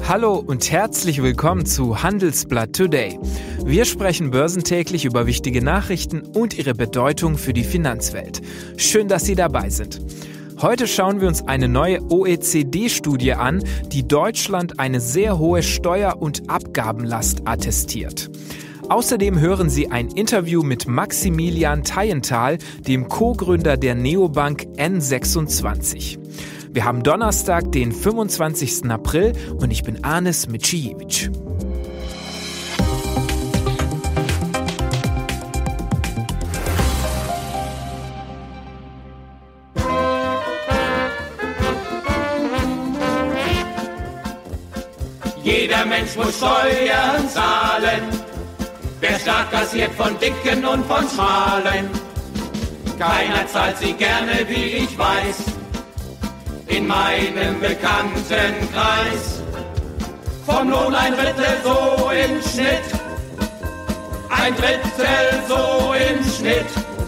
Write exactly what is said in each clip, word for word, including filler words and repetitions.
Hallo und herzlich willkommen zu Handelsblatt Today. Wir sprechen börsentäglich über wichtige Nachrichten und ihre Bedeutung für die Finanzwelt. Schön, dass Sie dabei sind. Heute schauen wir uns eine neue O E C D-Studie an, die Deutschland eine sehr hohe Steuer- und Abgabenlast attestiert. Außerdem hören Sie ein Interview mit Maximilian Thayenthal, dem Co-Gründer der Neobank N sechsundzwanzig. Wir haben Donnerstag, den fünfundzwanzigsten April und ich bin Anis Micijevic. Jeder Mensch muss Steuern zahlen. Wer stark kassiert von Dicken und von Schmalen. Keiner zahlt sie gerne, wie ich weiß. In meinem Bekanntenkreis. Vom Lohn ein Drittel so im Schnitt. Ein Drittel so im Schnitt.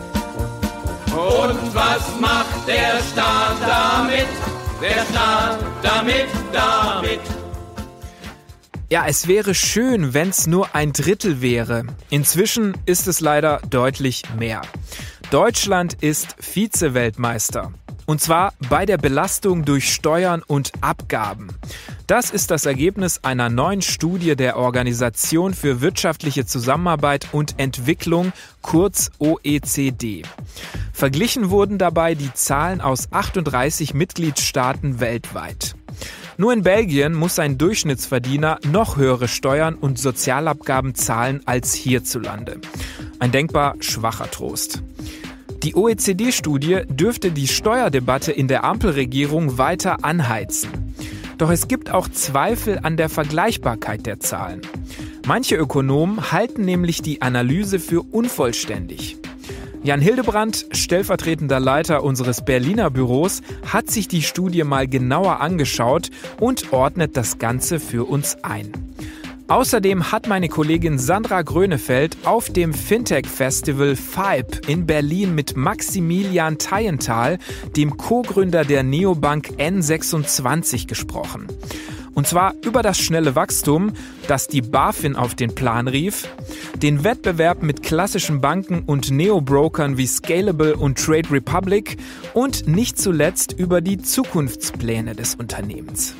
Und was macht der Staat damit? Der Staat damit, damit. Ja, es wäre schön, wenn es nur ein Drittel wäre. Inzwischen ist es leider deutlich mehr. Deutschland ist Vize-Weltmeister. Und zwar bei der Belastung durch Steuern und Abgaben. Das ist das Ergebnis einer neuen Studie der Organisation für wirtschaftliche Zusammenarbeit und Entwicklung, kurz O E C D. Verglichen wurden dabei die Zahlen aus achtunddreißig Mitgliedstaaten weltweit. Nur in Belgien muss ein Durchschnittsverdiener noch höhere Steuern und Sozialabgaben zahlen als hierzulande. Ein denkbar schwacher Trost. Die O E C D-Studie dürfte die Steuerdebatte in der Ampelregierung weiter anheizen. Doch es gibt auch Zweifel an der Vergleichbarkeit der Zahlen. Manche Ökonomen halten nämlich die Analyse für unvollständig. Jan Hildebrandt, stellvertretender Leiter unseres Berliner Büros, hat sich die Studie mal genauer angeschaut und ordnet das Ganze für uns ein. Außerdem hat meine Kollegin Sandra Grönefeld auf dem Fintech-Festival F I B in Berlin mit Maximilian Thayenthal, dem Co-Gründer der Neobank N sechsundzwanzig, gesprochen. Und zwar über das schnelle Wachstum, das die BaFin auf den Plan rief, den Wettbewerb mit klassischen Banken und Neo-Brokern wie Scalable und Trade Republic und nicht zuletzt über die Zukunftspläne des Unternehmens.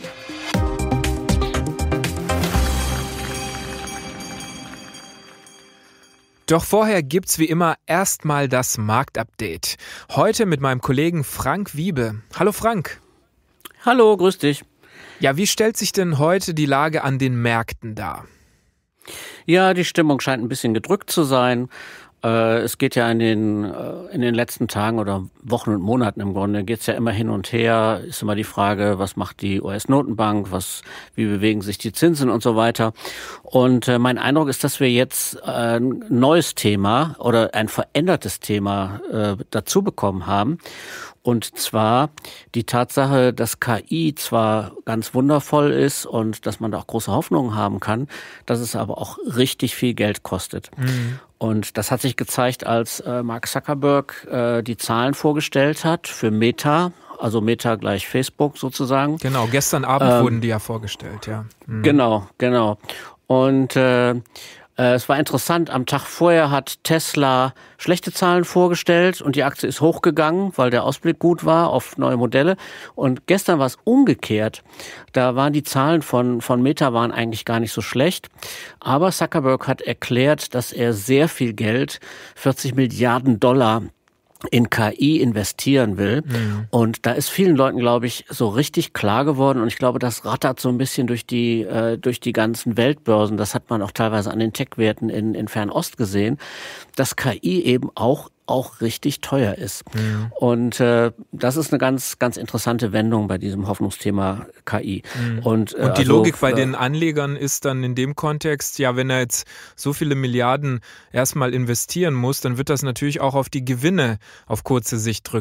Doch vorher gibt's wie immer erstmal das Marktupdate. Heute mit meinem Kollegen Frank Wiebe. Hallo Frank. Hallo, grüß dich. Ja, wie stellt sich denn heute die Lage an den Märkten dar? Ja, die Stimmung scheint ein bisschen gedrückt zu sein. Es geht ja in den, in den letzten Tagen oder Wochen und Monaten im Grunde, geht's ja immer hin und her, ist immer die Frage, was macht die U S-Notenbank, was, wie bewegen sich die Zinsen und so weiter. Und mein Eindruck ist, dass wir jetzt ein neues Thema oder ein verändertes Thema dazu bekommen haben. Und zwar die Tatsache, dass K I zwar ganz wundervoll ist und dass man da auch große Hoffnungen haben kann, dass es aber auch richtig viel Geld kostet. Mhm. Und das hat sich gezeigt, als äh, Mark Zuckerberg äh, die Zahlen vorgestellt hat für Meta, also Meta gleich Facebook sozusagen. Genau, gestern Abend ähm, wurden die ja vorgestellt, ja. Mhm. Genau, genau. Und äh, es war interessant, am Tag vorher hat Tesla schlechte Zahlen vorgestellt und die Aktie ist hochgegangen, weil der Ausblick gut war auf neue Modelle. Und gestern war es umgekehrt. Da waren die Zahlen von, von Meta waren eigentlich gar nicht so schlecht. Aber Zuckerberg hat erklärt, dass er sehr viel Geld, vierzig Milliarden Dollar, in K I investieren will. Mhm. Und da ist vielen Leuten, glaube ich, so richtig klar geworden. Und ich glaube, das rattert so ein bisschen durch die äh, durch die ganzen Weltbörsen. Das hat man auch teilweise an den Tech-Werten in, in Fernost gesehen, dass K I eben auch auch richtig teuer ist. Mhm. Und äh, das ist eine ganz ganz interessante Wendung bei diesem Hoffnungsthema K I. Mhm. Und, äh, Und die also, Logik bei äh, den Anlegern ist dann in dem Kontext, ja, wenn er jetzt so viele Milliarden erstmal investieren muss, dann wird das natürlich auch auf die Gewinne auf kurze Sicht drücken.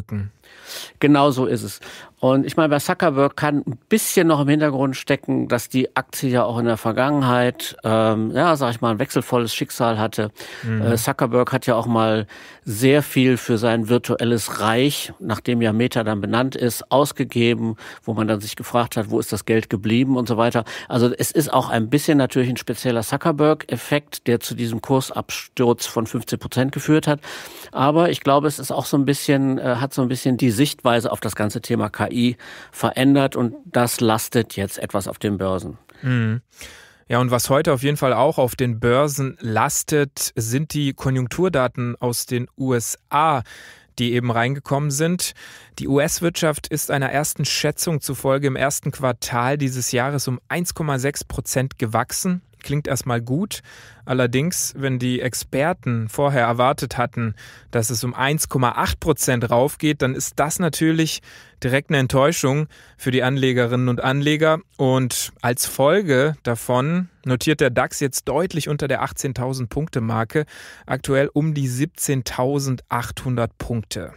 Genau so ist es. Und ich meine, bei Zuckerberg kann ein bisschen noch im Hintergrund stecken, dass die Aktie ja auch in der Vergangenheit, ähm, ja, sag ich mal, ein wechselvolles Schicksal hatte. Mhm. Äh, Zuckerberg hat ja auch mal sehr viel für sein virtuelles Reich, nachdem ja Meta dann benannt ist, ausgegeben, wo man dann sich gefragt hat, wo ist das Geld geblieben und so weiter. Also es ist auch ein bisschen natürlich ein spezieller Zuckerberg-Effekt, der zu diesem Kursabsturz von fünfzehn Prozent geführt hat. Aber ich glaube, es ist auch so ein bisschen, äh, hat so ein bisschen die Sichtweise auf das ganze Thema K I verändert und das lastet jetzt etwas auf den Börsen. Mhm. Ja, und was heute auf jeden Fall auch auf den Börsen lastet, sind die Konjunkturdaten aus den U S A, die eben reingekommen sind. Die U S-Wirtschaft ist einer ersten Schätzung zufolge im ersten Quartal dieses Jahres um eins Komma sechs Prozent gewachsen. Klingt erstmal gut. Allerdings, wenn die Experten vorher erwartet hatten, dass es um eins Komma acht Prozent raufgeht, dann ist das natürlich direkt eine Enttäuschung für die Anlegerinnen und Anleger. Und als Folge davon notiert der DAX jetzt deutlich unter der achtzehntausend-Punkte-Marke, aktuell um die siebzehntausendachthundert Punkte.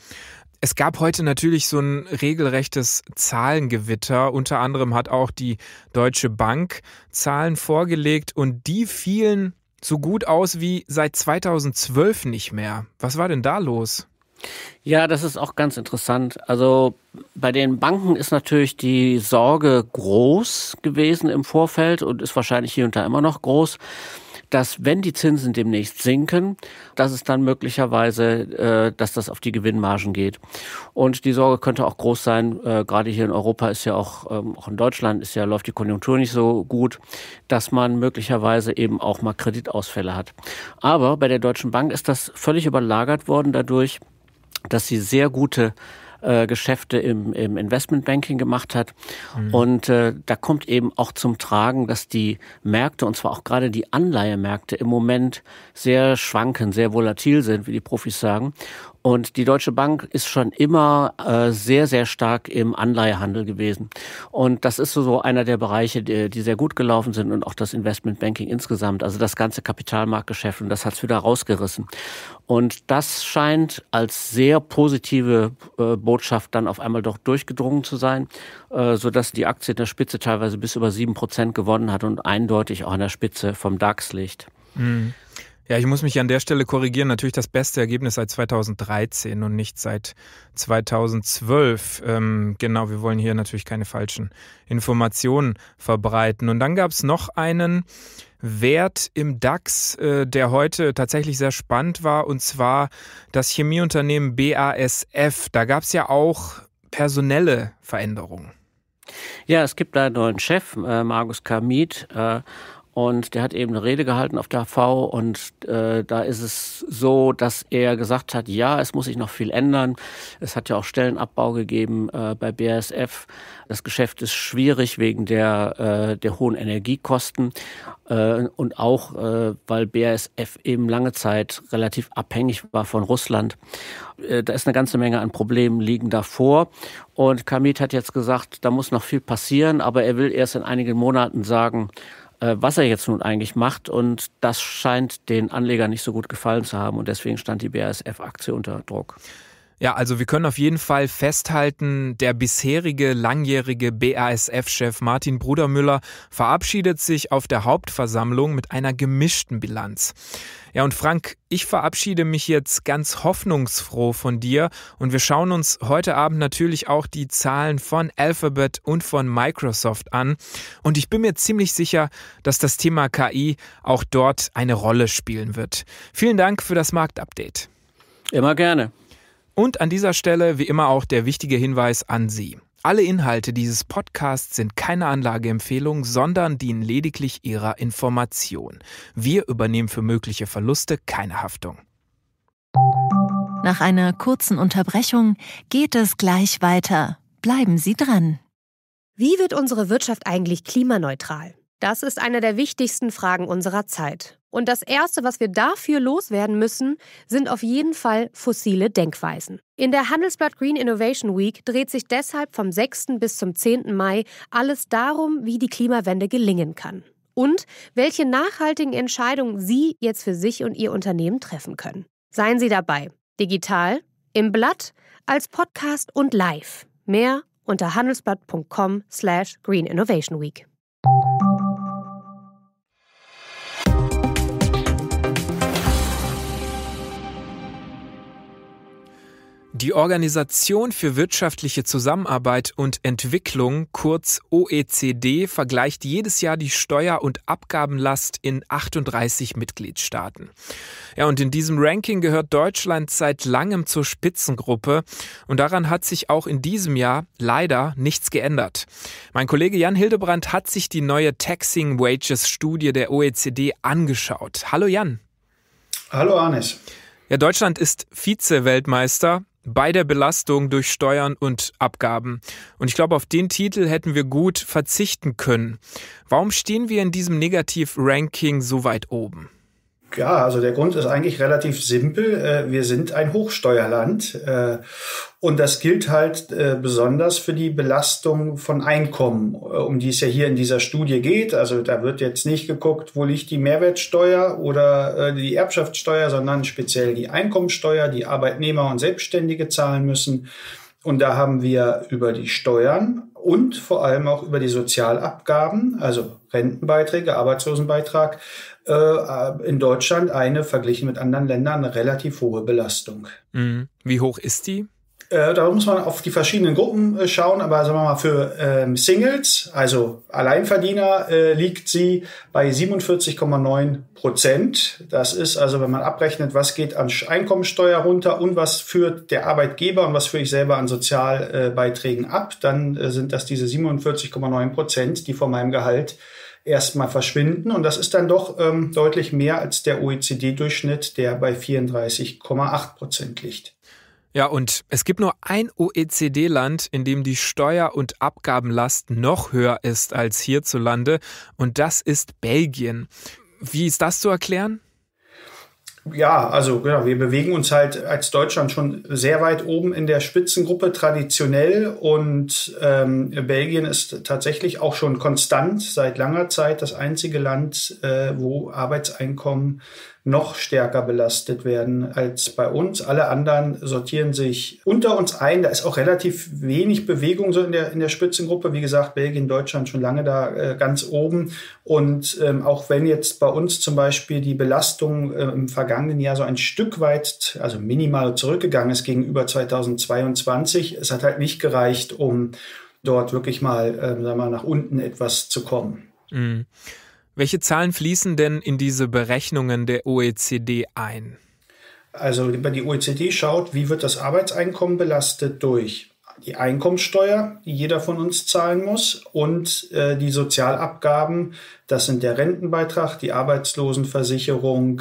Es gab heute natürlich so ein regelrechtes Zahlengewitter. Unter anderem hat auch die Deutsche Bank Zahlen vorgelegt und die fielen so gut aus wie seit zweitausendzwölf nicht mehr. Was war denn da los? Ja, das ist auch ganz interessant. Also bei den Banken ist natürlich die Sorge groß gewesen im Vorfeld und ist wahrscheinlich hier und da immer noch groß, dass wenn die Zinsen demnächst sinken, dass es dann möglicherweise, äh, dass das auf die Gewinnmargen geht. Und die Sorge könnte auch groß sein, äh, gerade hier in Europa ist ja auch, ähm, auch in Deutschland ist ja, läuft die Konjunktur nicht so gut, dass man möglicherweise eben auch mal Kreditausfälle hat. Aber bei der Deutschen Bank ist das völlig überlagert worden dadurch, dass sie sehr gute äh, Geschäfte im, im Investmentbanking gemacht hat. Mhm. Und äh, da kommt eben auch zum Tragen, dass die Märkte, und zwar auch gerade die Anleihemärkte, im Moment sehr schwanken, sehr volatil sind, wie die Profis sagen. Und die Deutsche Bank ist schon immer äh, sehr, sehr stark im Anleihehandel gewesen. Und das ist so einer der Bereiche, die, die sehr gut gelaufen sind und auch das Investmentbanking insgesamt, also das ganze Kapitalmarktgeschäft. Und das hat es wieder rausgerissen. Und das scheint als sehr positive äh, Botschaft dann auf einmal doch durchgedrungen zu sein, äh, sodass die Aktie in der Spitze teilweise bis über sieben Prozent gewonnen hat und eindeutig auch an der Spitze vom DAX liegt. Mhm. Ja, ich muss mich an der Stelle korrigieren. Natürlich das beste Ergebnis seit zweitausenddreizehn und nicht seit zweitausendzwölf. Ähm, genau, wir wollen hier natürlich keine falschen Informationen verbreiten. Und dann gab es noch einen Wert im DAX, äh, der heute tatsächlich sehr spannend war, und zwar das Chemieunternehmen B A S F. Da gab es ja auch personelle Veränderungen. Ja, es gibt da einen neuen Chef, äh, Markus Kamieth, äh, und der hat eben eine Rede gehalten auf der A V und äh, da ist es so, dass er gesagt hat, ja, es muss sich noch viel ändern. Es hat ja auch Stellenabbau gegeben äh, bei B A S F. Das Geschäft ist schwierig wegen der, äh, der hohen Energiekosten äh, und auch, äh, weil B A S F eben lange Zeit relativ abhängig war von Russland. Äh, da ist eine ganze Menge an Problemen liegen davor. Und Kamieth hat jetzt gesagt, da muss noch viel passieren, aber er will erst in einigen Monaten sagen, was er jetzt nun eigentlich macht, und das scheint den Anlegern nicht so gut gefallen zu haben und deswegen stand die B A S F-Aktie unter Druck. Ja, also wir können auf jeden Fall festhalten, der bisherige langjährige B A S F-Chef Martin Brudermüller verabschiedet sich auf der Hauptversammlung mit einer gemischten Bilanz. Ja, und Frank, ich verabschiede mich jetzt ganz hoffnungsfroh von dir und wir schauen uns heute Abend natürlich auch die Zahlen von Alphabet und von Microsoft an. Und ich bin mir ziemlich sicher, dass das Thema K I auch dort eine Rolle spielen wird. Vielen Dank für das Marktupdate. Immer gerne. Und an dieser Stelle wie immer auch der wichtige Hinweis an Sie. Alle Inhalte dieses Podcasts sind keine Anlageempfehlung, sondern dienen lediglich Ihrer Information. Wir übernehmen für mögliche Verluste keine Haftung. Nach einer kurzen Unterbrechung geht es gleich weiter. Bleiben Sie dran. Wie wird unsere Wirtschaft eigentlich klimaneutral? Das ist eine der wichtigsten Fragen unserer Zeit. Und das Erste, was wir dafür loswerden müssen, sind auf jeden Fall fossile Denkweisen. In der Handelsblatt Green Innovation Week dreht sich deshalb vom sechsten bis zum zehnten Mai alles darum, wie die Klimawende gelingen kann. Und welche nachhaltigen Entscheidungen Sie jetzt für sich und Ihr Unternehmen treffen können. Seien Sie dabei. Digital, im Blatt, als Podcast und live. Mehr unter handelsblatt punkt com slash Green Innovation Week. Die Organisation für wirtschaftliche Zusammenarbeit und Entwicklung, kurz O E C D, vergleicht jedes Jahr die Steuer- und Abgabenlast in achtunddreißig Mitgliedstaaten. Ja, und in diesem Ranking gehört Deutschland seit langem zur Spitzengruppe. Und daran hat sich auch in diesem Jahr leider nichts geändert. Mein Kollege Jan Hildebrandt hat sich die neue Taxing Wages Studie der O E C D angeschaut. Hallo Jan. Hallo Arnes. Ja, Deutschland ist Vize-Weltmeister bei der Belastung durch Steuern und Abgaben. Und ich glaube, auf den Titel hätten wir gut verzichten können. Warum stehen wir in diesem Negativ-Ranking so weit oben? Ja, also der Grund ist eigentlich relativ simpel. Wir sind ein Hochsteuerland und das gilt halt besonders für die Belastung von Einkommen, um die es ja hier in dieser Studie geht. Also da wird jetzt nicht geguckt, wo liegt die Mehrwertsteuer oder die Erbschaftssteuer, sondern speziell die Einkommensteuer, die Arbeitnehmer und Selbstständige zahlen müssen. Und da haben wir über die Steuern und vor allem auch über die Sozialabgaben, also Rentenbeiträge, Arbeitslosenbeitrag, in Deutschland eine, verglichen mit anderen Ländern, eine relativ hohe Belastung. Mhm. Wie hoch ist die? Äh, da muss man auf die verschiedenen Gruppen äh, schauen, aber sagen wir mal für ähm, Singles, also Alleinverdiener, äh, liegt sie bei siebenundvierzig Komma neun Prozent. Das ist also, wenn man abrechnet, was geht an Einkommensteuer runter und was führt der Arbeitgeber und was führe ich selber an Sozialbeiträgen äh, ab, dann äh, sind das diese siebenundvierzig Komma neun Prozent, die von meinem Gehalt erstmal verschwinden. Und das ist dann doch ähm, deutlich mehr als der O E C D-Durchschnitt, der bei vierunddreißig Komma acht Prozent liegt. Ja, und es gibt nur ein O E C D-Land, in dem die Steuer- und Abgabenlast noch höher ist als hierzulande. Und das ist Belgien. Wie ist das zu erklären? Ja, also genau, wir bewegen uns halt als Deutschland schon sehr weit oben in der Spitzengruppe traditionell und ähm, Belgien ist tatsächlich auch schon konstant seit langer Zeit das einzige Land, äh, wo Arbeitseinkommen noch stärker belastet werden als bei uns. Alle anderen sortieren sich unter uns ein. Da ist auch relativ wenig Bewegung so in der in der Spitzengruppe. Wie gesagt, Belgien, Deutschland schon lange da äh, ganz oben. Und ähm, auch wenn jetzt bei uns zum Beispiel die Belastung äh, im vergangenen Jahr so ein Stück weit, also minimal zurückgegangen ist gegenüber zweitausendzweiundzwanzig, es hat halt nicht gereicht, um dort wirklich mal, äh, sagen wir mal, nach unten etwas zu kommen. Mhm. Welche Zahlen fließen denn in diese Berechnungen der O E C D ein? Also die O E C D schaut, wie wird das Arbeitseinkommen belastet durch die Einkommensteuer, die jeder von uns zahlen muss, und äh, die Sozialabgaben. Das sind der Rentenbeitrag, die Arbeitslosenversicherung,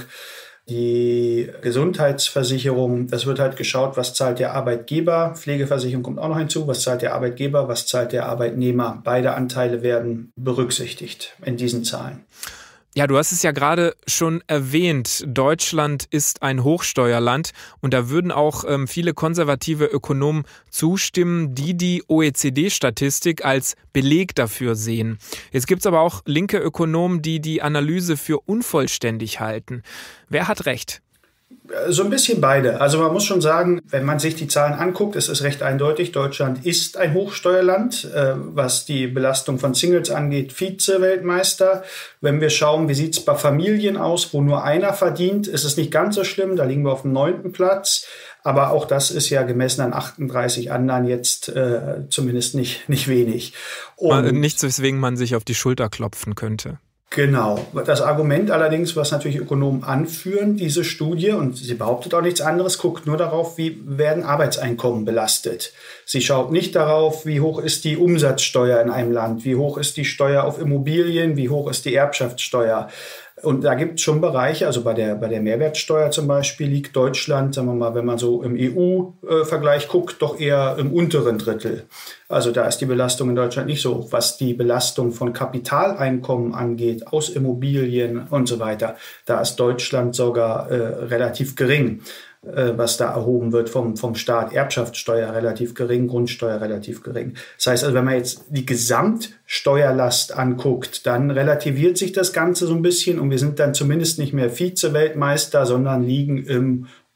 die Gesundheitsversicherung. Das wird halt geschaut, was zahlt der Arbeitgeber. Pflegeversicherung kommt auch noch hinzu. Was zahlt der Arbeitgeber, was zahlt der Arbeitnehmer? Beide Anteile werden berücksichtigt in diesen Zahlen. Ja, du hast es ja gerade schon erwähnt. Deutschland ist ein Hochsteuerland und da würden auch ähm, viele konservative Ökonomen zustimmen, die die O E C D-Statistik als Beleg dafür sehen. Jetzt gibt es aber auch linke Ökonomen, die die Analyse für unvollständig halten. Wer hat recht? So ein bisschen beide. Also man muss schon sagen, wenn man sich die Zahlen anguckt, es ist recht eindeutig, Deutschland ist ein Hochsteuerland, äh, was die Belastung von Singles angeht, Vize-Weltmeister. Wenn wir schauen, wie sieht es bei Familien aus, wo nur einer verdient, ist es nicht ganz so schlimm, da liegen wir auf dem neunten Platz. Aber auch das ist ja gemessen an achtunddreißig anderen jetzt äh, zumindest nicht, nicht wenig. Und nichts, weswegen man sich auf die Schulter klopfen könnte. Genau. Das Argument allerdings, was natürlich Ökonomen anführen, diese Studie, und sie behauptet auch nichts anderes, guckt nur darauf, wie werden Arbeitseinkommen belastet. Sie schaut nicht darauf, wie hoch ist die Umsatzsteuer in einem Land, wie hoch ist die Steuer auf Immobilien, wie hoch ist die Erbschaftssteuer. Und da gibt es schon Bereiche, also bei der, bei der Mehrwertsteuer zum Beispiel liegt Deutschland, sagen wir mal, wenn man so im E U-Vergleich guckt, doch eher im unteren Drittel. Also da ist die Belastung in Deutschland nicht so, was die Belastung von Kapitaleinkommen angeht, aus Immobilien und so weiter. Da ist Deutschland sogar äh, relativ gering, äh, was da erhoben wird vom, vom Staat. Erbschaftssteuer relativ gering, Grundsteuer relativ gering. Das heißt also, wenn man jetzt die Gesamtsteuerlast anguckt, dann relativiert sich das Ganze so ein bisschen und wir sind dann zumindest nicht mehr Vize-Weltmeister, sondern liegen im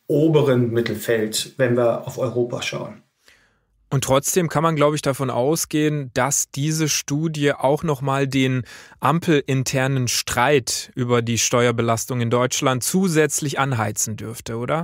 oberen Mittelfeld, wenn wir auf Europa schauen. Und trotzdem kann man, glaube ich, davon ausgehen, dass diese Studie auch nochmal den ampelinternen Streit über die Steuerbelastung in Deutschland zusätzlich anheizen dürfte, oder?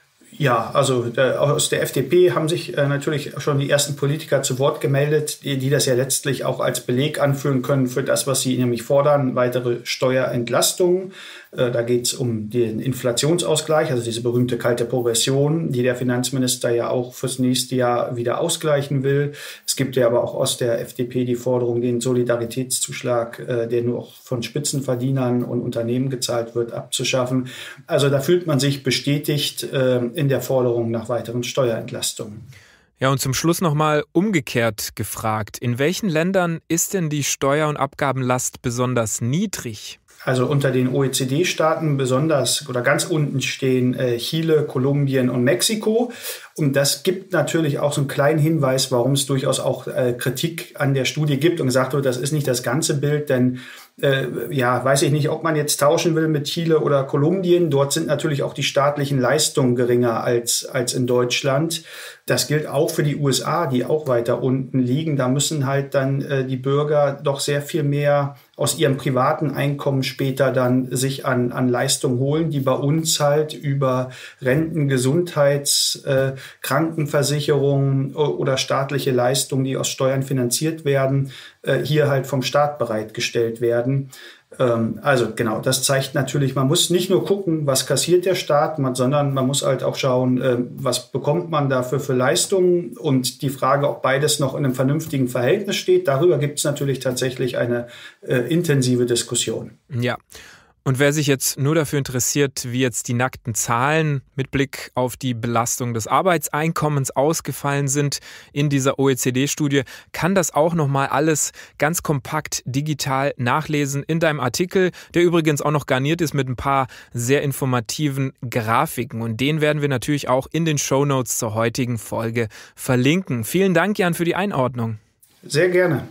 Ja, also äh, aus der F D P haben sich äh, natürlich schon die ersten Politiker zu Wort gemeldet, die, die das ja letztlich auch als Beleg anführen können für das, was sie nämlich fordern, weitere Steuerentlastungen. Äh, da geht es um den Inflationsausgleich, also diese berühmte kalte Progression, die der Finanzminister ja auch fürs nächste Jahr wieder ausgleichen will. Es gibt ja aber auch aus der F D P die Forderung, den Solidaritätszuschlag, äh, der nur von Spitzenverdienern und Unternehmen gezahlt wird, abzuschaffen. Also da fühlt man sich bestätigt äh, in der Forderung nach weiteren Steuerentlastungen. Ja, und zum Schluss nochmal umgekehrt gefragt. In welchen Ländern ist denn die Steuer- und Abgabenlast besonders niedrig? Also unter den O E C D-Staaten besonders oder ganz unten stehen äh, Chile, Kolumbien und Mexiko. Und das gibt natürlich auch so einen kleinen Hinweis, warum es durchaus auch äh, Kritik an der Studie gibt und gesagt wird, das ist nicht das ganze Bild, denn äh, ja, weiß ich nicht, ob man jetzt tauschen will mit Chile oder Kolumbien. Dort sind natürlich auch die staatlichen Leistungen geringer als, als in Deutschland. Das gilt auch für die U S A, die auch weiter unten liegen. Da müssen halt dann äh, die Bürger doch sehr viel mehr aus ihrem privaten Einkommen später dann sich an, an Leistungen holen, die bei uns halt über Renten, Gesundheits-, äh, Krankenversicherungen oder staatliche Leistungen, die aus Steuern finanziert werden, äh, hier halt vom Staat bereitgestellt werden. Ähm, also genau, das zeigt natürlich, man muss nicht nur gucken, was kassiert der Staat, man, sondern man muss halt auch schauen, äh, was bekommt man dafür für Leistungen, und die Frage, ob beides noch in einem vernünftigen Verhältnis steht, darüber gibt es natürlich tatsächlich eine äh, intensive Diskussion. Ja. Und wer sich jetzt nur dafür interessiert, wie jetzt die nackten Zahlen mit Blick auf die Belastung des Arbeitseinkommens ausgefallen sind in dieser O E C D-Studie, kann das auch nochmal alles ganz kompakt digital nachlesen in deinem Artikel, der übrigens auch noch garniert ist mit ein paar sehr informativen Grafiken. Und den werden wir natürlich auch in den Shownotes zur heutigen Folge verlinken. Vielen Dank, Jan, für die Einordnung. Sehr gerne.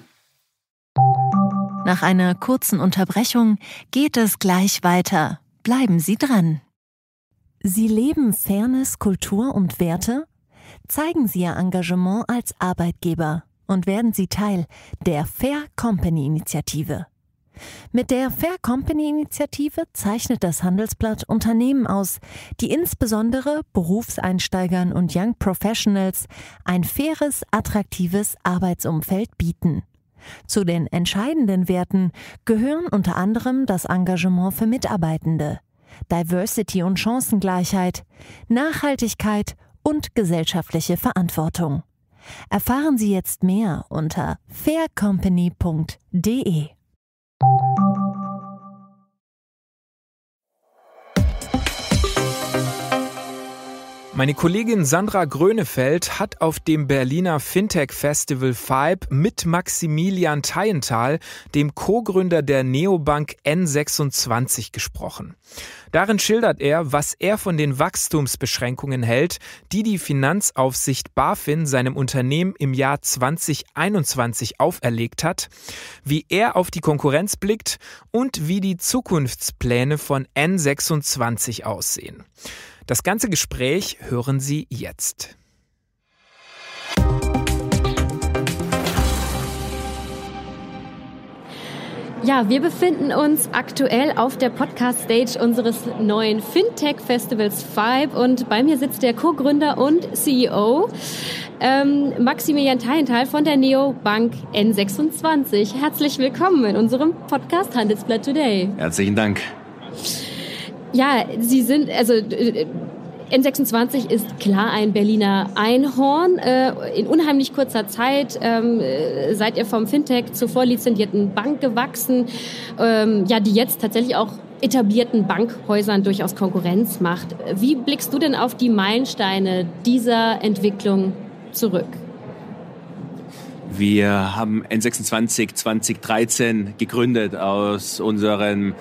Nach einer kurzen Unterbrechung geht es gleich weiter. Bleiben Sie dran. Sie leben Fairness, Kultur und Werte? Zeigen Sie Ihr Engagement als Arbeitgeber und werden Sie Teil der Fair Company Initiative. Mit der Fair Company Initiative zeichnet das Handelsblatt Unternehmen aus, die insbesondere Berufseinsteigern und Young Professionals ein faires, attraktives Arbeitsumfeld bieten. Zu den entscheidenden Werten gehören unter anderem das Engagement für Mitarbeitende, Diversity und Chancengleichheit, Nachhaltigkeit und gesellschaftliche Verantwortung. Erfahren Sie jetzt mehr unter fair company punkt de. Meine Kollegin Sandra Grönefeld hat auf dem Berliner Fintech-Festival Vibe mit Maximilian Thayenthal, dem Co-Gründer der Neobank N sechsundzwanzig, gesprochen. Darin schildert er, was er von den Wachstumsbeschränkungen hält, die die Finanzaufsicht BaFin seinem Unternehmen im Jahr zwanzig einundzwanzig auferlegt hat, wie er auf die Konkurrenz blickt und wie die Zukunftspläne von N sechsundzwanzig aussehen. Das ganze Gespräch hören Sie jetzt. Ja, wir befinden uns aktuell auf der Podcast-Stage unseres neuen Fintech-Festivals Vibe und bei mir sitzt der Co-Gründer und C E O ähm, Maximilian Thayenthal von der Neobank N sechsundzwanzig. Herzlich willkommen in unserem Podcast Handelsblatt Today. Herzlichen Dank. Ja, Sie sind, also N sechsundzwanzig ist klar ein Berliner Einhorn. In unheimlich kurzer Zeit ähm, seid ihr vom Fintech zur vorlizenzierten Bank gewachsen, ähm, ja, die jetzt tatsächlich auch etablierten Bankhäusern durchaus Konkurrenz macht. Wie blickst du denn auf die Meilensteine dieser Entwicklung zurück? Wir haben N sechsundzwanzig zwanzig dreizehn gegründet aus unseren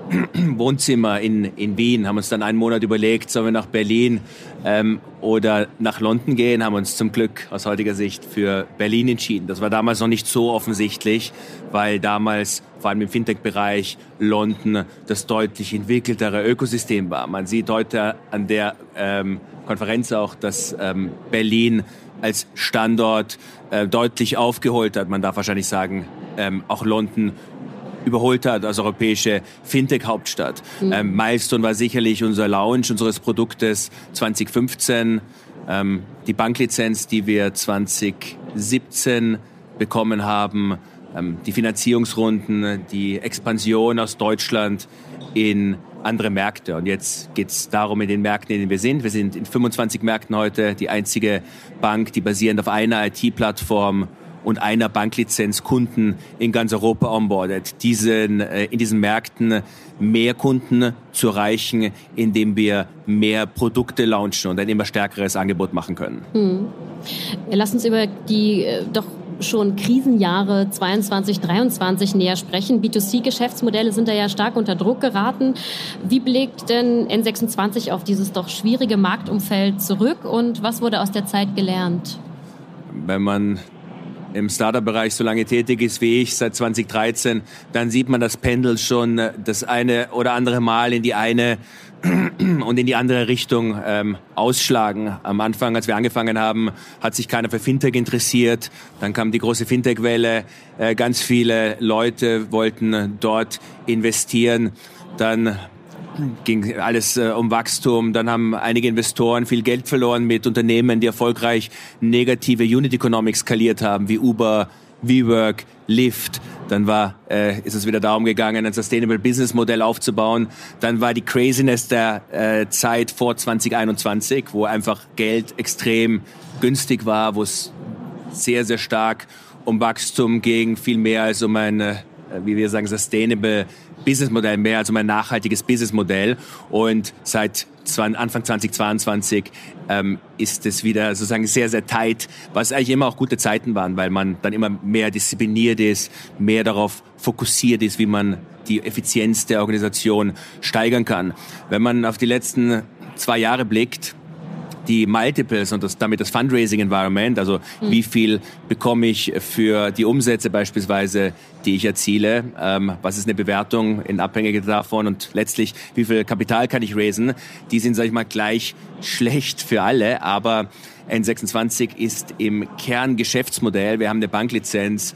Wohnzimmer in, in Wien, haben uns dann einen Monat überlegt, sollen wir nach Berlin ähm, oder nach London gehen, haben uns zum Glück aus heutiger Sicht für Berlin entschieden. Das war damals noch nicht so offensichtlich, weil damals vor allem im Fintech-Bereich London das deutlich entwickeltere Ökosystem war. Man sieht heute an der ähm, Konferenz auch, dass ähm, Berlin als Standort äh, deutlich aufgeholt hat. Man darf wahrscheinlich sagen, ähm, auch London überholt hat als europäische Fintech-Hauptstadt. Mhm. Ähm, Milestone war sicherlich unser Launch unseres Produktes zwanzig fünfzehn. Ähm, die Banklizenz, die wir zwanzig siebzehn bekommen haben, ähm, die Finanzierungsrunden, die Expansion aus Deutschland in andere Märkte. Und jetzt geht es darum, in den Märkten, in denen wir sind. Wir sind in fünfundzwanzig Märkten heute, die einzige Bank, die basierend auf einer I T-Plattform und einer Banklizenz Kunden in ganz Europa onboardet. Diesen, äh, in diesen Märkten mehr Kunden zu erreichen, indem wir mehr Produkte launchen und ein immer stärkeres Angebot machen können. Hm. Lass uns über die äh, doch schon Krisenjahre zweiundzwanzig, dreiundzwanzig näher sprechen. B zwei C-Geschäftsmodelle sind da ja stark unter Druck geraten. Wie blickt denn N sechsundzwanzig auf dieses doch schwierige Marktumfeld zurück und was wurde aus der Zeit gelernt? Wenn man im Startup-Bereich so lange tätig ist wie ich, seit zwanzig dreizehn, dann sieht man das Pendel schon das eine oder andere Mal in die eine und in die andere Richtung ähm, ausschlagen. Am Anfang, als wir angefangen haben, hat sich keiner für Fintech interessiert. Dann kam die große Fintech-Welle. Äh, ganz viele Leute wollten dort investieren. Dann ging alles äh, um Wachstum. Dann haben einige Investoren viel Geld verloren mit Unternehmen, die erfolgreich negative Unit Economics skaliert haben, wie Uber, WeWork, Lyft. Dann war, äh, ist es wieder darum gegangen, ein Sustainable Business Modell aufzubauen. Dann war die Craziness der äh, Zeit vor zwanzig einundzwanzig, wo einfach Geld extrem günstig war, wo es sehr, sehr stark um Wachstum ging, viel mehr als um ein, äh, wie wir sagen, Sustainable Businessmodell, mehr als um ein nachhaltiges Businessmodell. Und seit Anfang zwanzig zweiundzwanzig ähm, ist es wieder sozusagen sehr, sehr tight, was eigentlich immer auch gute Zeiten waren, weil man dann immer mehr diszipliniert ist, mehr darauf fokussiert ist, wie man die Effizienz der Organisation steigern kann. Wenn man auf die letzten zwei Jahre blickt, die Multiples und das, damit das Fundraising-Environment, also mhm. wie viel bekomme ich für die Umsätze beispielsweise, die ich erziele, ähm, was ist eine Bewertung in Abhängigkeit davon und letztlich, wie viel Kapital kann ich raisen, die sind, sag ich mal, gleich schlecht für alle, aber N sechsundzwanzig ist im Kerngeschäftsmodell, wir haben eine Banklizenz,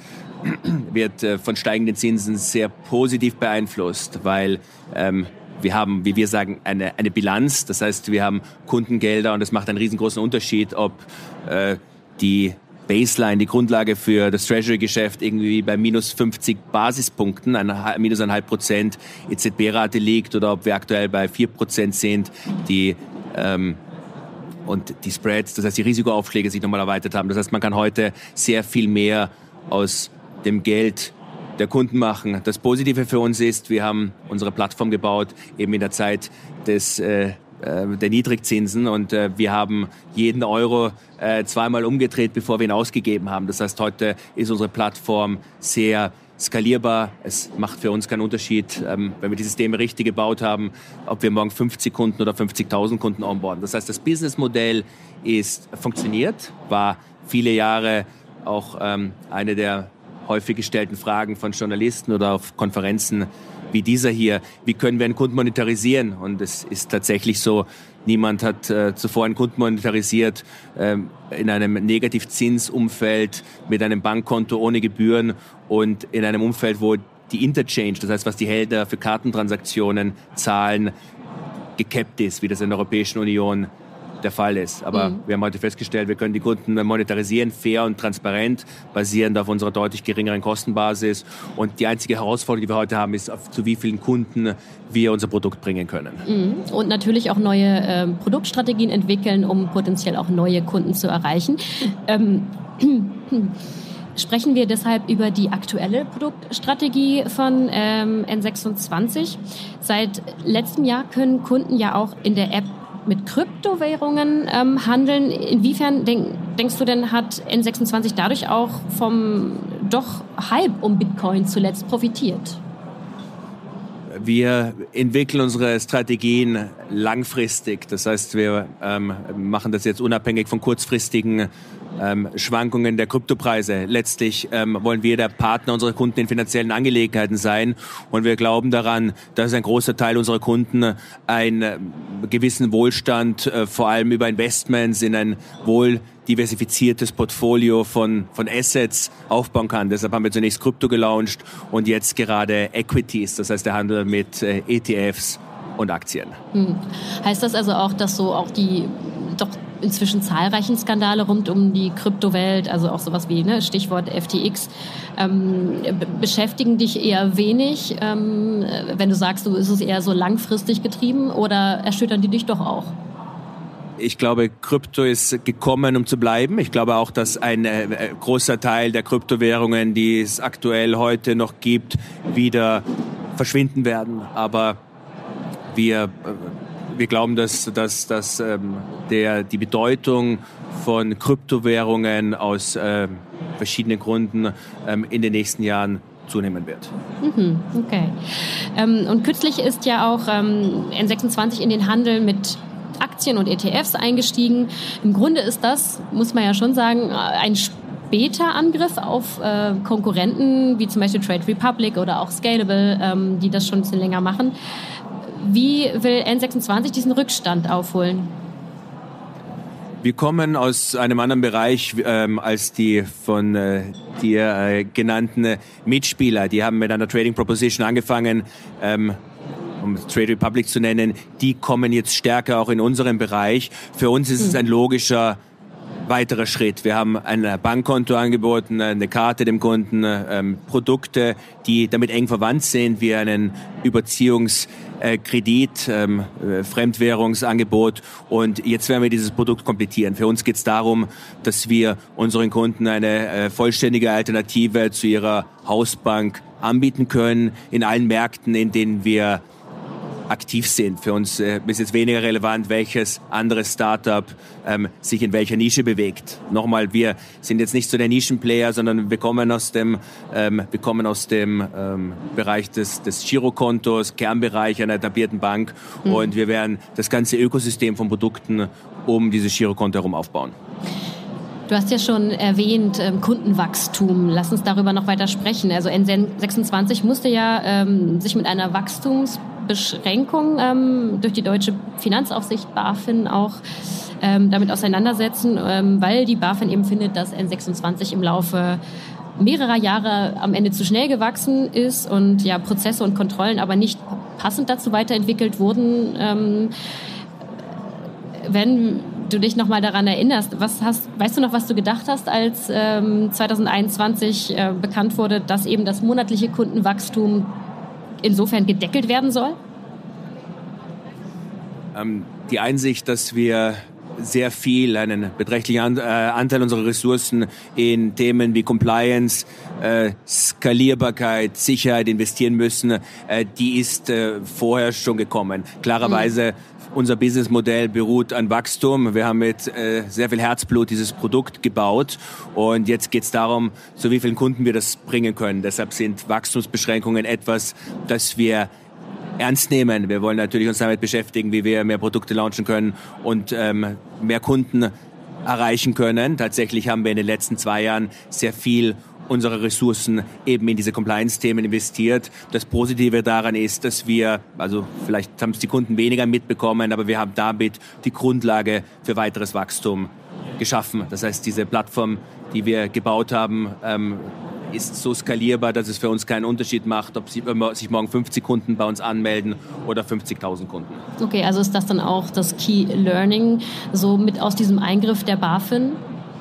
wird äh, von steigenden Zinsen sehr positiv beeinflusst, weil ähm, wir haben, wie wir sagen, eine, eine Bilanz. Das heißt, wir haben Kundengelder und es macht einen riesengroßen Unterschied, ob äh, die Baseline, die Grundlage für das Treasury-Geschäft irgendwie bei minus fünfzig Basispunkten, eine, minus ein halb Prozent E Z B-Rate liegt oder ob wir aktuell bei vier Prozent sind, die ähm, und die Spreads, das heißt die Risikoaufschläge sich nochmal erweitert haben. Das heißt, man kann heute sehr viel mehr aus dem Geld der Kunden machen. Das Positive für uns ist, wir haben unsere Plattform gebaut, eben in der Zeit des, äh, der Niedrigzinsen und äh, wir haben jeden Euro äh, zweimal umgedreht, bevor wir ihn ausgegeben haben. Das heißt, heute ist unsere Plattform sehr skalierbar. Es macht für uns keinen Unterschied, ähm, wenn wir die Systeme richtig gebaut haben, ob wir morgen fünfzig Kunden oder fünfzigtausend Kunden onboarden. Das heißt, das Businessmodell ist funktioniert, war viele Jahre auch ähm, eine der häufig gestellten Fragen von Journalisten oder auf Konferenzen wie dieser hier. Wie können wir einen Kunden monetarisieren? Und es ist tatsächlich so, niemand hat äh, zuvor einen Kunden monetarisiert äh, in einem Negativzinsumfeld mit einem Bankkonto ohne Gebühren und in einem Umfeld, wo die Interchange, das heißt, was die Händler für Kartentransaktionen zahlen, gekappt ist, wie das in der Europäischen Union der Fall ist. Aber mhm. wir haben heute festgestellt, wir können die Kunden monetarisieren, fair und transparent, basierend auf unserer deutlich geringeren Kostenbasis. Und die einzige Herausforderung, die wir heute haben, ist, auf zu wie vielen Kunden wir unser Produkt bringen können. Mhm. Und natürlich auch neue äh, Produktstrategien entwickeln, um potenziell auch neue Kunden zu erreichen. Ähm, Sprechen wir deshalb über die aktuelle Produktstrategie von ähm, N sechsundzwanzig. Seit letztem Jahr können Kunden ja auch in der App mit Kryptowährungen ähm, handeln. Inwiefern denk, denkst du denn, hat N sechsundzwanzig dadurch auch vom doch Hype um Bitcoin zuletzt profitiert? wir entwickeln unsere Strategien langfristig. Das heißt, wir ähm, machen das jetzt unabhängig von kurzfristigen ähm, Schwankungen der Kryptopreise. Letztlich ähm, wollen wir der Partner unserer Kunden in finanziellen Angelegenheiten sein. Und wir glauben daran, dass ein großer Teil unserer Kunden einen äh, gewissen Wohlstand, äh, vor allem über Investments in ein wohl diversifiziertes Portfolio von, von Assets aufbauen kann. Deshalb haben wir zunächst Krypto gelauncht und jetzt gerade Equities, das heißt der Handel mit äh, E T Fs und Aktien. Hm. Heißt das also auch, dass so auch die doch inzwischen zahlreichen Skandale rund um die Kryptowelt, also auch sowas wie ne, Stichwort F T X, ähm, b- beschäftigen dich eher wenig, ähm, wenn du sagst, du ist es eher so langfristig getrieben, oder erschüttern die dich doch auch? Ich glaube, Krypto ist gekommen, um zu bleiben. Ich glaube auch, dass ein äh, großer Teil der Kryptowährungen, die es aktuell heute noch gibt, wieder verschwinden werden. Aber wir, äh, wir glauben, dass, dass, dass ähm, der, die Bedeutung von Kryptowährungen aus äh, verschiedenen Gründen ähm, in den nächsten Jahren zunehmen wird. Mhm, okay. Ähm, und kürzlich ist ja auch ähm, N sechsundzwanzig in den Handel mit Aktien und E T Fs eingestiegen. Im Grunde ist das, muss man ja schon sagen, ein später Angriff auf äh, Konkurrenten, wie zum Beispiel Trade Republic oder auch Scalable, ähm, die das schon ein bisschen länger machen. Wie will N sechsundzwanzig diesen Rückstand aufholen? Wir kommen aus einem anderen Bereich ähm, als die von äh, dir äh, genannten Mitspieler. Die haben mit einer Trading Proposition angefangen, ähm, um Trade Republic zu nennen. Die kommen jetzt stärker auch in unserem Bereich. Für uns ist es ein logischer weiterer Schritt. Wir haben ein Bankkonto angeboten, eine Karte dem Kunden, ähm, Produkte, die damit eng verwandt sind, wie einen Überziehungskredit, ähm, Fremdwährungsangebot. Und jetzt werden wir dieses Produkt komplettieren. Für uns geht es darum, dass wir unseren Kunden eine äh, vollständige Alternative zu ihrer Hausbank anbieten können, in allen Märkten, in denen wir aktiv sind. Für uns äh, ist jetzt weniger relevant, welches andere Startup ähm, sich in welcher Nische bewegt. Nochmal, wir sind jetzt nicht so der Nischenplayer, sondern wir kommen aus dem, ähm, wir kommen aus dem ähm, Bereich des, des Girokontos, Kernbereich einer etablierten Bank, mhm. und wir werden das ganze Ökosystem von Produkten um dieses Girokonto herum aufbauen. Du hast ja schon erwähnt, ähm, Kundenwachstum. Lass uns darüber noch weiter sprechen. Also N sechsundzwanzig musste ja ähm, sich mit einer Wachstumsbeschränkung ähm, durch die deutsche Finanzaufsicht BaFin auch ähm, damit auseinandersetzen, ähm, weil die BaFin eben findet, dass N sechsundzwanzig im Laufe mehrerer Jahre am Ende zu schnell gewachsen ist und ja Prozesse und Kontrollen aber nicht passend dazu weiterentwickelt wurden. Ähm, wenn du dich noch mal daran erinnerst, was hast, weißt du noch, was du gedacht hast, als ähm, zwanzig einundzwanzig äh, bekannt wurde, dass eben das monatliche Kundenwachstum insofern gedeckelt werden soll? Ähm, die Einsicht, dass wir sehr viel, einen beträchtlichen An- äh, Anteil unserer Ressourcen in Themen wie Compliance, äh, Skalierbarkeit, Sicherheit investieren müssen, äh, die ist äh, vorher schon gekommen. Klarerweise mhm. Unser Businessmodell beruht an Wachstum. Wir haben mit äh, sehr viel Herzblut dieses Produkt gebaut und jetzt geht es darum, zu wie vielen Kunden wir das bringen können. Deshalb sind Wachstumsbeschränkungen etwas, das wir ernst nehmen. Wir wollen natürlich uns damit beschäftigen, wie wir mehr Produkte launchen können und ähm, mehr Kunden erreichen können. Tatsächlich haben wir in den letzten zwei Jahren sehr viel unsere Ressourcen eben in diese Compliance-Themen investiert. Das Positive daran ist, dass wir, also vielleicht haben es die Kunden weniger mitbekommen, aber wir haben damit die Grundlage für weiteres Wachstum geschaffen. Das heißt, diese Plattform, die wir gebaut haben, ähm, ist so skalierbar, dass es für uns keinen Unterschied macht, ob sich morgen fünfzig Kunden bei uns anmelden oder fünfzigtausend Kunden. Okay, also ist das dann auch das Key Learning, so mit aus diesem Eingriff der BaFin?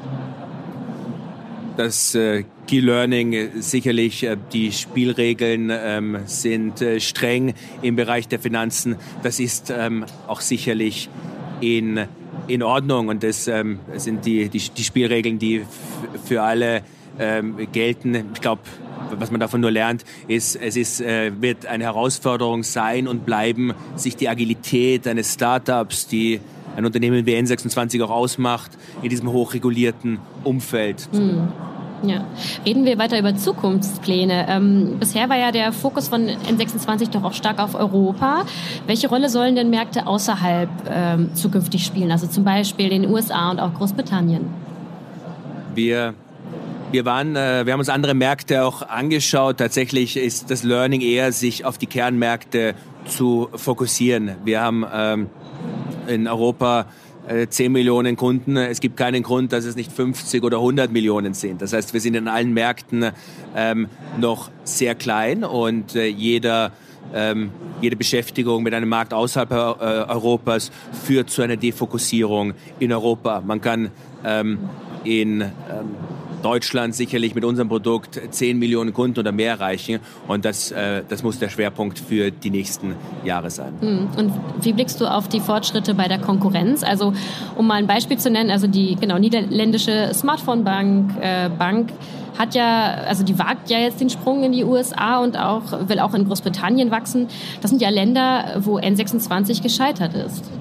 Das äh, Key Learning, äh, sicherlich äh, die Spielregeln ähm, sind äh, streng im Bereich der Finanzen. Das ist ähm, auch sicherlich in, in Ordnung und das ähm, sind die, die, die Spielregeln, die f- für alle ähm, gelten. Ich glaube, was man davon nur lernt, ist, es ist, äh, wird eine Herausforderung sein und bleiben, sich die Agilität eines Startups, die ein Unternehmen wie N sechsundzwanzig auch ausmacht, in diesem hochregulierten Umfeld. Hm. Ja. Reden wir weiter über Zukunftspläne. Ähm, bisher war ja der Fokus von N sechsundzwanzig doch auch stark auf Europa. Welche Rolle sollen denn Märkte außerhalb ähm, zukünftig spielen? Also zum Beispiel in den U S A und auch Großbritannien? Wir, wir, waren, äh, wir haben uns andere Märkte auch angeschaut. Tatsächlich ist das Learning eher, sich auf die Kernmärkte zu fokussieren. Wir haben ähm, in Europa zehn Millionen Kunden. Es gibt keinen Grund, dass es nicht fünfzig oder hundert Millionen sind. Das heißt, wir sind in allen Märkten ähm, noch sehr klein und äh, jeder, ähm, jede Beschäftigung mit einem Markt außerhalb äh, Europas führt zu einer Defokussierung in Europa. Man kann ähm, in ähm, Deutschland sicherlich mit unserem Produkt zehn Millionen Kunden oder mehr erreichen. Und das, äh, das muss der Schwerpunkt für die nächsten Jahre sein. Und wie blickst du auf die Fortschritte bei der Konkurrenz? Also, um mal ein Beispiel zu nennen, also die genau, niederländische Smartphone-Bank äh, Bank hat ja, also die wagt ja jetzt den Sprung in die U S A und auch, will auch in Großbritannien wachsen. Das sind ja Länder, wo N sechsundzwanzig gescheitert ist.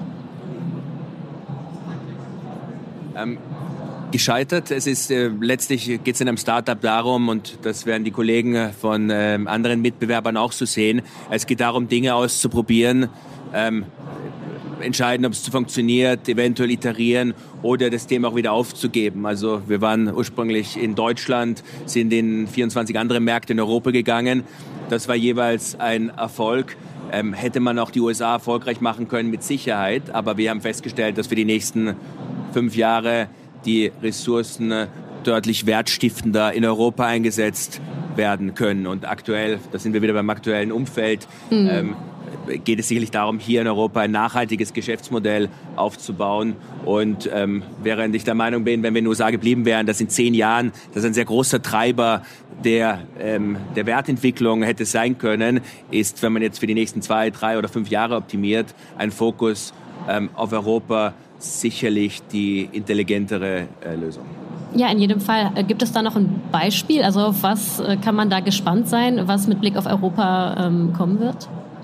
Ähm, Gescheitert. Es ist äh, letztlich geht es in einem Startup darum, und das werden die Kollegen von äh, anderen Mitbewerbern auch so sehen. Es geht darum, Dinge auszuprobieren, ähm, entscheiden, ob es funktioniert, eventuell iterieren oder das Thema auch wieder aufzugeben. Also wir waren ursprünglich in Deutschland, sind in vierundzwanzig andere Märkte in Europa gegangen. Das war jeweils ein Erfolg. Ähm, hätte man auch die U S A erfolgreich machen können, mit Sicherheit. Aber wir haben festgestellt, dass für die nächsten fünf Jahre die Ressourcen deutlich wertstiftender in Europa eingesetzt werden können. Und aktuell, da sind wir wieder beim aktuellen Umfeld, mhm. ähm, geht es sicherlich darum, hier in Europa ein nachhaltiges Geschäftsmodell aufzubauen. Und ähm, während ich der Meinung bin, wenn wir in den U S A geblieben wären, dass in zehn Jahren das ein sehr großer Treiber der, ähm, der Wertentwicklung hätte sein können, ist, wenn man jetzt für die nächsten zwei, drei oder fünf Jahre optimiert, ein Fokus ähm, auf Europa sicherlich die intelligentere äh, Lösung. Ja, in jedem Fall. Gibt es da noch ein Beispiel? Also auf was äh, kann man da gespannt sein, was mit Blick auf Europa ähm, kommen wird?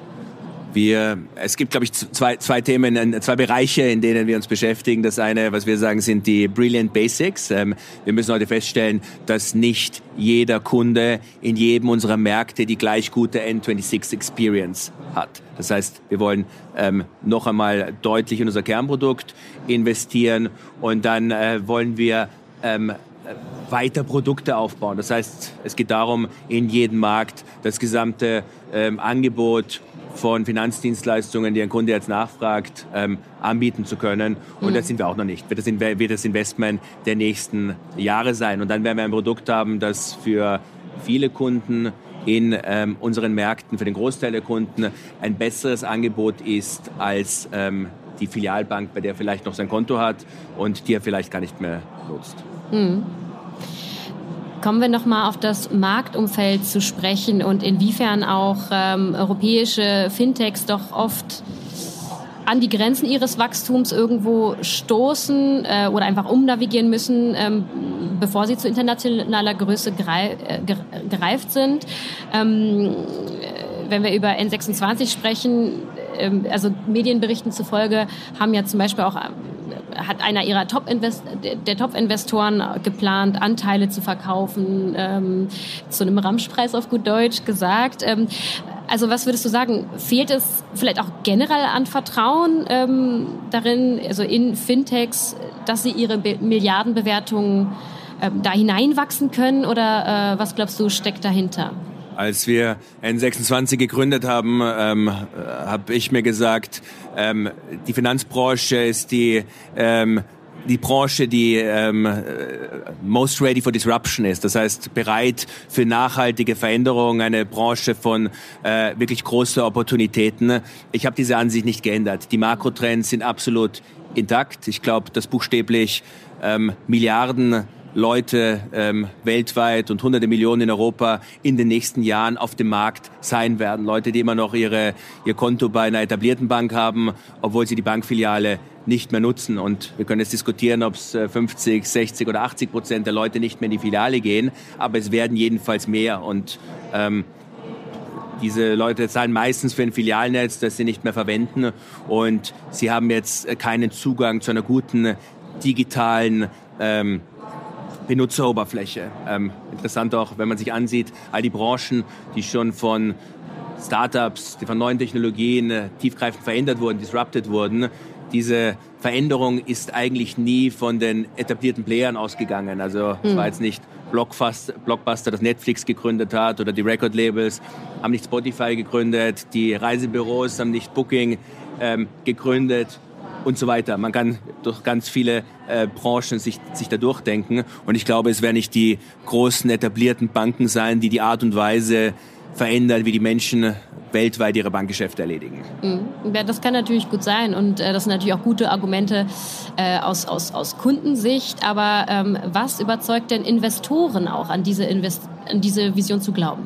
Wir, es gibt, glaube ich, zwei, zwei Themen, zwei Bereiche, in denen wir uns beschäftigen. Das eine, was wir sagen, sind die Brilliant Basics. Wir müssen heute feststellen, dass nicht jeder Kunde in jedem unserer Märkte die gleich gute N sechsundzwanzig Experience hat. Das heißt, wir wollen ähm, noch einmal deutlich in unser Kernprodukt investieren und dann äh, wollen wir ähm, weiter Produkte aufbauen. Das heißt, es geht darum, in jedem Markt das gesamte ähm, Angebot von Finanzdienstleistungen, die ein Kunde jetzt nachfragt, ähm, anbieten zu können. Und mhm. das sind wir auch noch nicht. Wird das, wird das Investment der nächsten Jahre sein. Und dann werden wir ein Produkt haben, das für viele Kunden in ähm, unseren Märkten, für den Großteil der Kunden, ein besseres Angebot ist als ähm, die Filialbank, bei der er vielleicht noch sein Konto hat und die er vielleicht gar nicht mehr nutzt. Mhm. Kommen wir noch mal auf das Marktumfeld zu sprechen und inwiefern auch ähm, europäische Fintechs doch oft an die Grenzen ihres Wachstums irgendwo stoßen äh, oder einfach umnavigieren müssen, ähm, bevor sie zu internationaler Größe gerei- äh, gereift sind. Ähm, wenn wir über N sechsundzwanzig sprechen, ähm, also Medienberichten zufolge haben ja zum Beispiel auch hat einer ihrer Top-Invest- der Top-Investoren geplant, Anteile zu verkaufen, ähm, zu einem Ramschpreis auf gut Deutsch gesagt. Ähm, also was würdest du sagen, fehlt es vielleicht auch generell an Vertrauen ähm, darin, also in Fintechs, dass sie ihre Be- Milliardenbewertungen ähm, da hineinwachsen können oder äh, was glaubst du, steckt dahinter? Als wir N sechsundzwanzig gegründet haben, ähm, habe ich mir gesagt, ähm, die Finanzbranche ist die ähm, die Branche, die ähm, most ready for disruption ist. Das heißt, bereit für nachhaltige Veränderungen, eine Branche von äh, wirklich großen Opportunitäten. Ich habe diese Ansicht nicht geändert. Die Makrotrends sind absolut intakt. Ich glaube, dass buchstäblich ähm, Milliarden Leute ähm, weltweit und hunderte Millionen in Europa in den nächsten Jahren auf dem Markt sein werden. Leute, die immer noch ihre, ihr Konto bei einer etablierten Bank haben, obwohl sie die Bankfiliale nicht mehr nutzen. Und wir können jetzt diskutieren, ob es fünfzig, sechzig oder achtzig Prozent der Leute nicht mehr in die Filiale gehen. Aber es werden jedenfalls mehr. Und ähm, diese Leute zahlen meistens für ein Filialnetz, das sie nicht mehr verwenden. Und sie haben jetzt keinen Zugang zu einer guten digitalen ähm, Benutzeroberfläche. Ähm, interessant auch, wenn man sich ansieht, all die Branchen, die schon von Startups, die von neuen Technologien äh, tiefgreifend verändert wurden, disrupted wurden. Diese Veränderung ist eigentlich nie von den etablierten Playern ausgegangen. Also es war jetzt nicht Blockbuster, Blockbuster, das Netflix gegründet hat, oder die Record-Labels haben nicht Spotify gegründet, die Reisebüros haben nicht Booking ähm, gegründet und so weiter. Man kann durch ganz viele äh, Branchen sich, sich da durchdenken. Und ich glaube, es werden nicht die großen etablierten Banken sein, die die Art und Weise verändern, wie die Menschen weltweit ihre Bankgeschäfte erledigen. Mhm. Ja, das kann natürlich gut sein und äh, das sind natürlich auch gute Argumente äh, aus, aus, aus Kundensicht. Aber ähm, was überzeugt denn Investoren auch, an diese, Invest- an diese Vision zu glauben?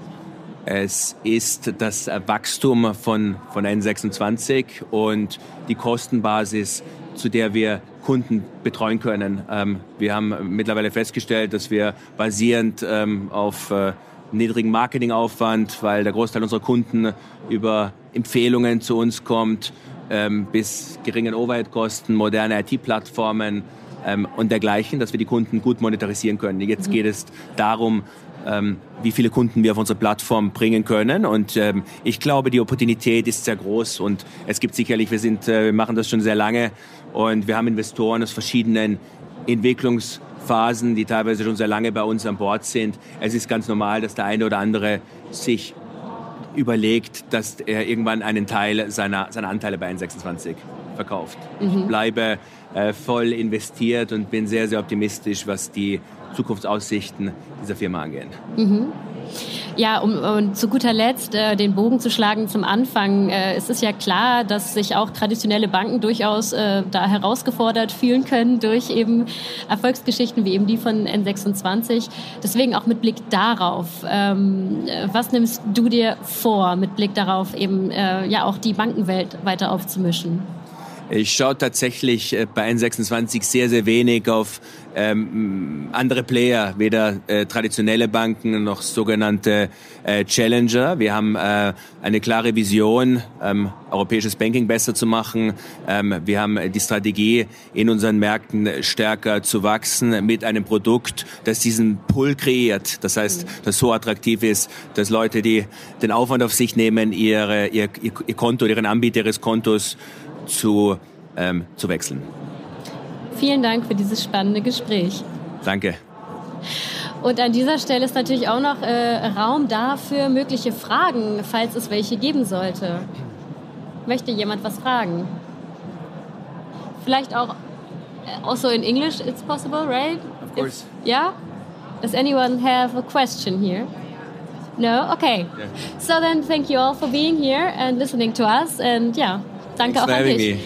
Es ist das Wachstum von, von N sechsundzwanzig und die Kostenbasis, zu der wir Kunden betreuen können. Ähm, wir haben mittlerweile festgestellt, dass wir basierend ähm, auf äh, niedrigen Marketingaufwand, weil der Großteil unserer Kunden über Empfehlungen zu uns kommt, ähm, bis geringen Overhead-Kosten, moderne I T-Plattformen ähm, und dergleichen, dass wir die Kunden gut monetarisieren können. Jetzt geht es darum, ähm, wie viele Kunden wir auf unsere Plattform bringen können. Und ähm, ich glaube, die Opportunität ist sehr groß und es gibt sicherlich, wir sind, äh, wir machen das schon sehr lange und wir haben Investoren aus verschiedenen Entwicklungs- Phasen, die teilweise schon sehr lange bei uns an Bord sind. Es ist ganz normal, dass der eine oder andere sich überlegt, dass er irgendwann einen Teil seiner, seiner Anteile bei N sechsundzwanzig verkauft. Mhm. Ich bleibe äh, voll investiert und bin sehr, sehr optimistisch, was die Zukunftsaussichten dieser Firma angehen. Mhm. Ja, um, um zu guter Letzt äh, den Bogen zu schlagen zum Anfang. Äh, es ist ja klar, dass sich auch traditionelle Banken durchaus äh, da herausgefordert fühlen können durch eben Erfolgsgeschichten wie eben die von N sechsundzwanzig. Deswegen auch mit Blick darauf, ähm, was nimmst du dir vor, mit Blick darauf eben äh, ja auch die Bankenwelt weiter aufzumischen? Ich schaue tatsächlich bei N sechsundzwanzig sehr, sehr wenig auf ähm, andere Player, weder äh, traditionelle Banken noch sogenannte äh, Challenger. Wir haben äh, eine klare Vision, ähm, europäisches Banking besser zu machen. Ähm, wir haben die Strategie, in unseren Märkten stärker zu wachsen mit einem Produkt, das diesen Pull kreiert. Das heißt, das so attraktiv ist, dass Leute, die den Aufwand auf sich nehmen, ihre, ihr, ihr Konto, ihren Anbieter ihres Kontos zu, ähm, zu wechseln. Vielen Dank für dieses spannende Gespräch. Danke. Und an dieser Stelle ist natürlich auch noch äh, Raum da für mögliche Fragen, falls es welche geben sollte. Möchte jemand was fragen? Vielleicht auch also in English, it's possible, right? Of course. If, yeah? Does anyone have a question here? No? Okay. Yeah. So then thank you all for being here and listening to us. And yeah, danke auch an dich.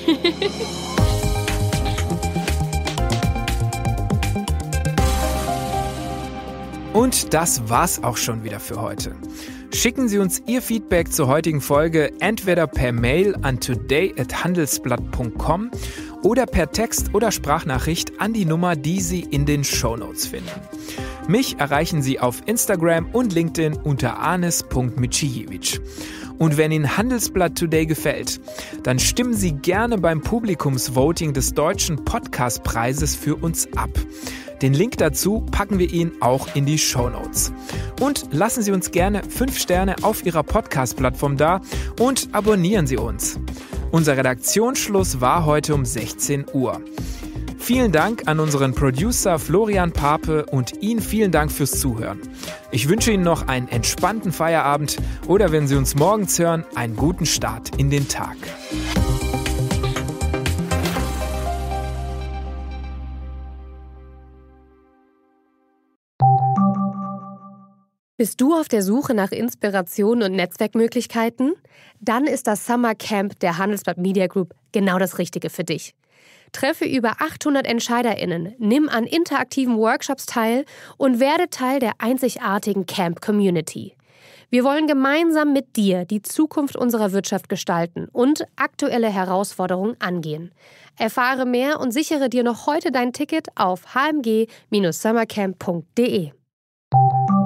Und das war's auch schon wieder für heute. Schicken Sie uns Ihr Feedback zur heutigen Folge entweder per Mail an today at handelsblatt punkt com oder per Text oder Sprachnachricht an die Nummer, die Sie in den Shownotes finden. Mich erreichen Sie auf Instagram und LinkedIn unter anis punkt micijevic. Und wenn Ihnen Handelsblatt Today gefällt, dann stimmen Sie gerne beim Publikumsvoting des Deutschen Podcastpreises für uns ab. Den Link dazu packen wir Ihnen auch in die Shownotes. Und lassen Sie uns gerne fünf Sterne auf Ihrer Podcast-Plattform da und abonnieren Sie uns. Unser Redaktionsschluss war heute um sechzehn Uhr. Vielen Dank an unseren Producer Florian Pape und Ihnen vielen Dank fürs Zuhören. Ich wünsche Ihnen noch einen entspannten Feierabend oder wenn Sie uns morgens hören, einen guten Start in den Tag. Bist du auf der Suche nach Inspiration und Netzwerkmöglichkeiten? Dann ist das Summer Camp der Handelsblatt Media Group genau das Richtige für dich. Treffe über achthundert EntscheiderInnen, nimm an interaktiven Workshops teil und werde Teil der einzigartigen Camp-Community. Wir wollen gemeinsam mit dir die Zukunft unserer Wirtschaft gestalten und aktuelle Herausforderungen angehen. Erfahre mehr und sichere dir noch heute dein Ticket auf h m g dash summercamp punkt d e.